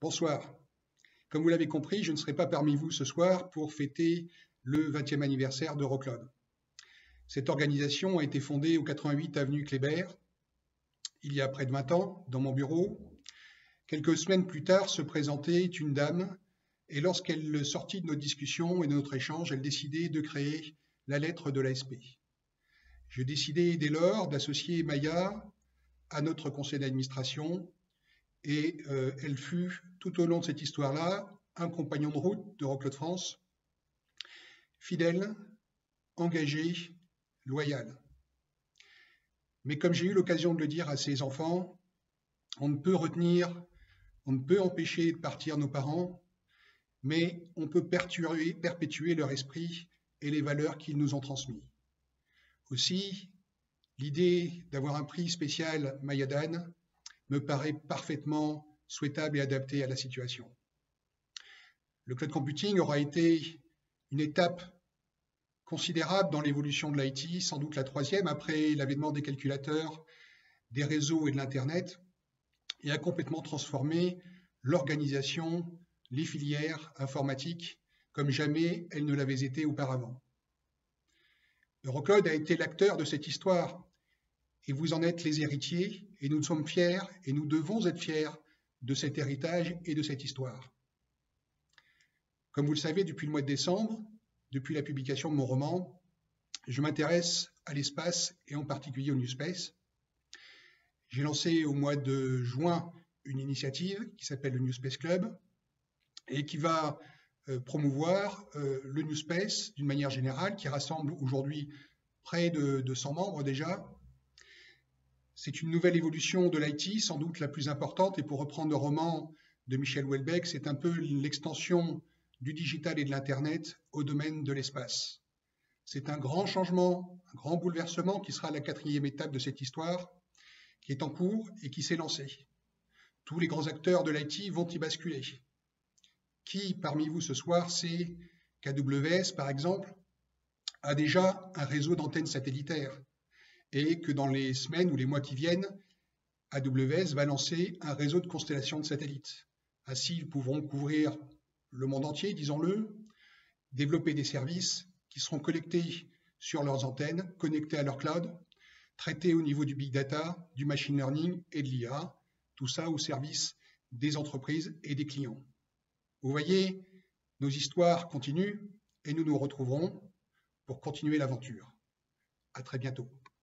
Bonsoir. Comme vous l'avez compris, je ne serai pas parmi vous ce soir pour fêter le 20e anniversaire d'Eurocloud. Cette organisation a été fondée au 88 avenue Kléber, il y a près de 20 ans, dans mon bureau. Quelques semaines plus tard se présentait une dame, et lorsqu'elle sortit de notre discussion et de notre échange, elle décidait de créer la lettre de l'ASP. Je décidai dès lors d'associer Maya à notre conseil d'administration, et elle fut, tout au long de cette histoire-là, un compagnon de route d'Eurocloud France, fidèle, engagé, loyal. Mais comme j'ai eu l'occasion de le dire à ses enfants, on ne peut empêcher de partir nos parents, mais on peut perpétuer leur esprit et les valeurs qu'ils nous ont transmises. Aussi, l'idée d'avoir un prix spécial Mayadan me paraît parfaitement souhaitable et adaptée à la situation. Le cloud computing aura été une étape considérable dans l'évolution de l'IT, sans doute la troisième après l'avènement des calculateurs, des réseaux et de l'Internet, et a complètement transformé l'organisation, les filières informatiques, comme jamais elles ne l'avaient été auparavant. Eurocloud a été l'acteur de cette histoire, et vous en êtes les héritiers, et nous sommes fiers, et nous devons être fiers de cet héritage et de cette histoire. Comme vous le savez, depuis le mois de décembre, depuis la publication de mon roman, je m'intéresse à l'espace et en particulier au New Space. J'ai lancé au mois de juin une initiative qui s'appelle le New Space Club et qui va promouvoir le New Space d'une manière générale, qui rassemble aujourd'hui près de 100 membres déjà. C'est une nouvelle évolution de l'IT, sans doute la plus importante, et pour reprendre le roman de Michel Houellebecq, c'est un peu l'extension du digital et de l'Internet au domaine de l'espace. C'est un grand changement, un grand bouleversement qui sera la quatrième étape de cette histoire, qui est en cours et qui s'est lancée. Tous les grands acteurs de l'IT vont y basculer. Qui, parmi vous ce soir, sait qu'AWS, par exemple, a déjà un réseau d'antennes satellitaires et que dans les semaines ou les mois qui viennent, AWS va lancer un réseau de constellations de satellites. Ainsi, ils pourront couvrir le monde entier, disons-le, développer des services qui seront collectés sur leurs antennes, connectés à leur cloud, traités au niveau du big data, du machine learning et de l'IA, tout ça au service des entreprises et des clients. Vous voyez, nos histoires continuent et nous nous retrouverons pour continuer l'aventure. À très bientôt.